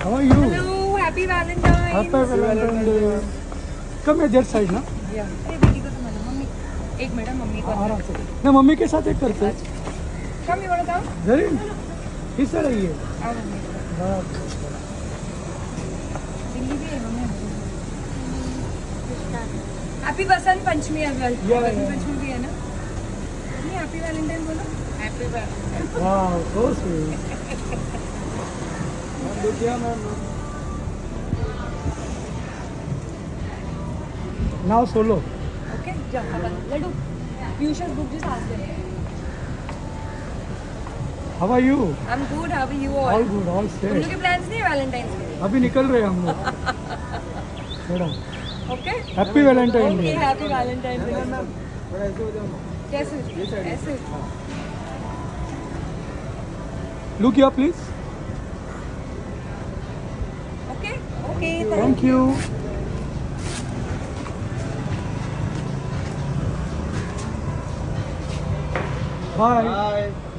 How are you? Hello, happy Valentine's. Happy Valentine's Day. Come here, that side ना? Yeah. अरे बेटी को तो मतलब मम्मी एक मिनट मम्मी को आराम से ना मम्मी के साथ एक करते हैं Come you wanna come? Zareen किस तरह ये आओ मम्मी दिल्ली भी है mummy Happy Basant Panchami as well Basant Panchami भी है ना नहीं Happy Valentine बोलो Happy Valentine wow so sweet देखिए मैम now solo okay जाओ Laddu you should book just ask them how are you I'm good how are you all good all तुम safe लोग के plans नहीं है Valentine's के अभी निकल रहे हैं हम लोग madam okay happy Valentine day okay happy Valentine's Day ma'am कैसे ऐसे look here please okay okay thank you bye